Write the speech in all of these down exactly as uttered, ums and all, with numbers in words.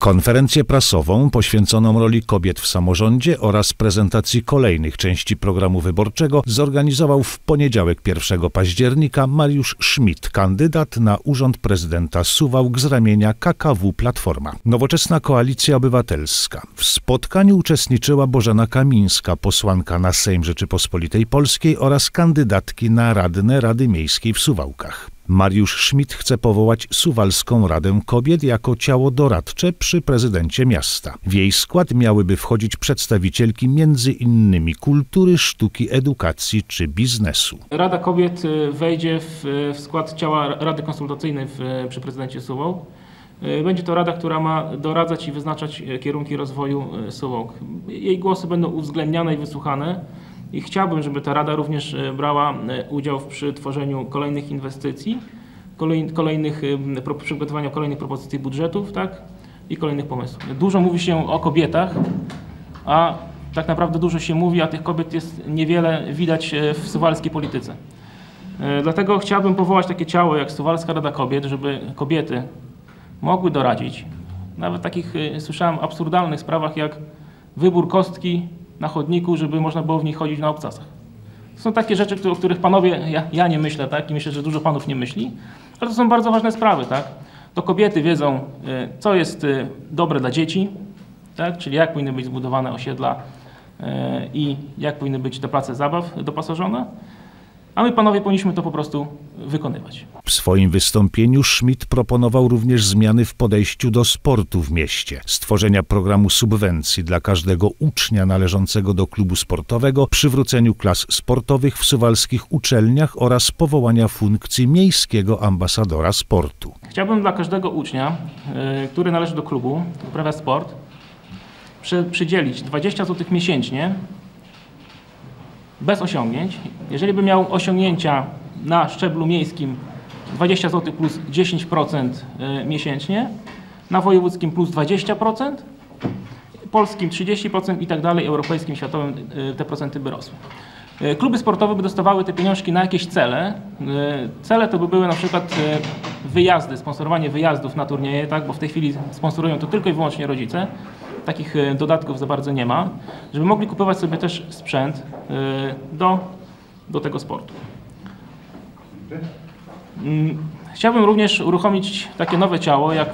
Konferencję prasową poświęconą roli kobiet w samorządzie oraz prezentacji kolejnych części programu wyborczego zorganizował w poniedziałek pierwszego października Mariusz Schmidt, kandydat na urząd prezydenta Suwałk z ramienia K K W Platforma. Nowoczesna Koalicja Obywatelska. W spotkaniu uczestniczyła Bożena Kamińska, posłanka na Sejm Rzeczypospolitej Polskiej oraz kandydatki na radne Rady Miejskiej w Suwałkach. Mariusz Schmidt chce powołać Suwalską Radę Kobiet jako ciało doradcze przy prezydencie miasta. W jej skład miałyby wchodzić przedstawicielki między innymi kultury, sztuki, edukacji czy biznesu. Rada Kobiet wejdzie w, w skład ciała Rady Konsultacyjnej w, przy prezydencie Suwałk. Będzie to rada, która ma doradzać i wyznaczać kierunki rozwoju Suwałk. Jej głosy będą uwzględniane i wysłuchane. I chciałbym, żeby ta rada również brała udział przy tworzeniu kolejnych inwestycji, kolejnych, przygotowaniu kolejnych propozycji budżetów, tak? I kolejnych pomysłów. Dużo mówi się o kobietach, a tak naprawdę dużo się mówi, a tych kobiet jest niewiele widać w suwalskiej polityce. Dlatego chciałbym powołać takie ciało jak Suwalska Rada Kobiet, żeby kobiety mogły doradzić. Nawet w takich, słyszałem, absurdalnych sprawach jak wybór kostki na chodniku, żeby można było w nich chodzić na obcasach. To są takie rzeczy, o których panowie, ja, ja nie myślę, tak? I myślę, że dużo panów nie myśli, ale to są bardzo ważne sprawy, tak? To kobiety wiedzą, co jest dobre dla dzieci, tak? Czyli jak powinny być zbudowane osiedla i jak powinny być te place zabaw dopasożone. A my, panowie, powinniśmy to po prostu wykonywać. W swoim wystąpieniu Schmidt proponował również zmiany w podejściu do sportu w mieście, stworzenia programu subwencji dla każdego ucznia należącego do klubu sportowego, przywróceniu klas sportowych w suwalskich uczelniach oraz powołania funkcji miejskiego ambasadora sportu. Chciałbym dla każdego ucznia, który należy do klubu, uprawia sport, przy, przydzielić dwadzieścia złotych miesięcznie bez osiągnięć. Jeżeli by miał osiągnięcia na szczeblu miejskim dwadzieścia złotych plus dziesięć procent miesięcznie, na wojewódzkim plus dwadzieścia procent, polskim trzydzieści procent i tak dalej, europejskim, światowym te procenty by rosły. Kluby sportowe by dostawały te pieniążki na jakieś cele. Cele to by były na przykład wyjazdy, sponsorowanie wyjazdów na turnieje, tak? Bo w tej chwili sponsorują to tylko i wyłącznie rodzice. Takich dodatków za bardzo nie ma, żeby mogli kupować sobie też sprzęt do, do tego sportu. Chciałbym również uruchomić takie nowe ciało jak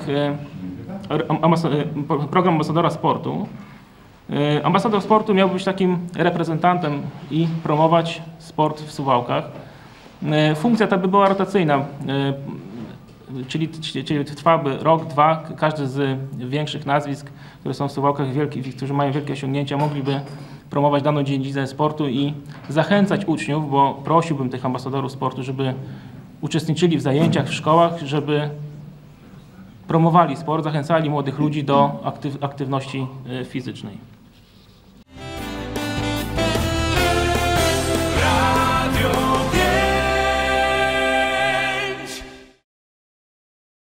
program ambasadora sportu. Ambasador sportu miałby być takim reprezentantem i promować sport w Suwałkach. Funkcja ta by była rotacyjna, czyli, czyli trwałaby rok, dwa. Każdy z większych nazwisk, które są w Suwałkach, wielkich, którzy mają wielkie osiągnięcia, mogliby promować daną dziedzinę sportu i zachęcać uczniów, bo prosiłbym tych ambasadorów sportu, żeby uczestniczyli w zajęciach w szkołach, żeby promowali sport, zachęcali młodych ludzi do aktyw aktywności fizycznej.